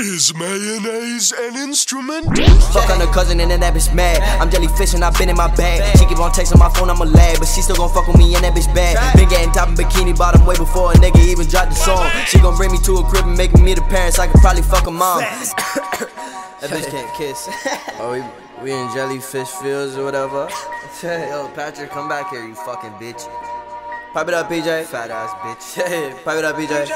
Is mayonnaise an instrument? Fuck on her cousin and then that bitch mad. I'm jellyfishing, I been in my bag. She keep on texting my phone, I'm a lad, but she still gon' fuck with me and that bitch bad. Been getting top in bikini bottom way before a nigga even dropped the song. She gon' bring me to a crib and make me the parents, I could probably fuck her mom. That bitch can't kiss. Oh, we in jellyfish fields or whatever. Yo, Patrick, come back here, you fucking bitch. Pipe it up, PJ. Fat ass bitch. Pipe it up, PJ.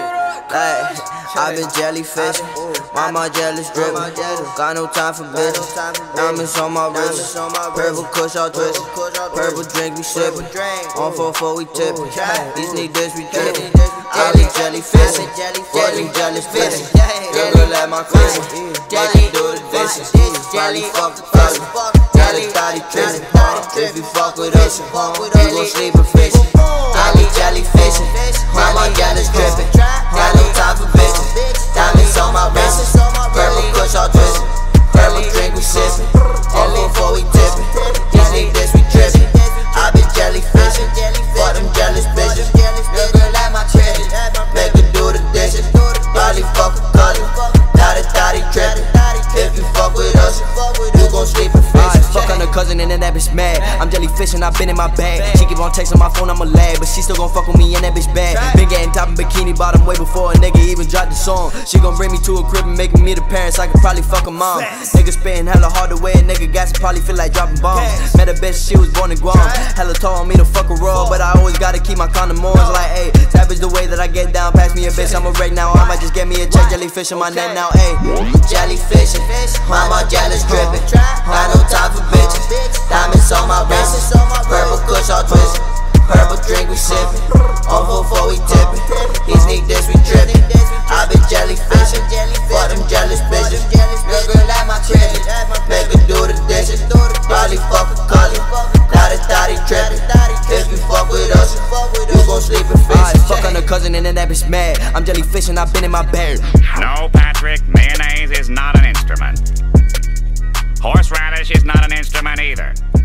Hey, I've been jellyfish. Mama jealous drip. Got no time for bitch. Diamonds on my wrist. Purple kush all twist. Purple drink we sippin'. On 4-4 we tippin'. These niggas we drippin'. I be jellyfish. For them jellyfish. Your girl at my crib. Jelly do the dishes. Jelly fuck the cousin. Jelly thotty trippin'. If you fuck with us, you gon' sleep with fish. I be jellyfishing, my jealous drippin'. Got no time for bitches. Diamonds on my wrist. Purple kush all twistin'. Purple drink we sippin'. On 4-4 we tippin'. These niggas we drippin'. I been jellyfishing for them jealous bitches. Your girl at my crib, make her do the dishes. Probably fuck a cousin, now the thotty trippin'. If you fuck with us, you gon' sleep with fish. Fuck on her cousin and then that bitch mad. I'm jellyfishing, I been in my bag. She keep on texting my phone, I'm a lad, but she still gon' fuck with me and that bitch bad. Been getting top in bikini bottom way before a nigga even dropped the song. She gon' bring me to a crib and make me the parents, I could probably fuck her mom. Nigga spittin' hella hard the way a nigga gas it probably feel like dropping bombs. Met a bitch, she was born in Guam. Hella told me to fuck her raw, but I always gotta keep my condom on. Like, ayy, savage the way that I get down. Pass me a bitch, I'm a wreck now. I might just get me a check, jellyfish in my net now, ayy. Jellyfishing, my jealous drippin'. Got no time for bitches. Diamonds on my wrist. Purple kush all twistin'. Purple drink we sippin'. On 4-4 we tippin'. These niggas we drippin'. I been jellyfishing for them jealous bitches. Your girl at my crib, make her do the dishes. Probably fuck a cousin, now the thotty trippin'. If you fuck with us, you gon' sleep with fish. Fuck on her cousin and then that bitch mad. I'm jellyfishing, I been in my bag. No, Patrick, mayonnaise is not an instrument. Horseradish is not an instrument either.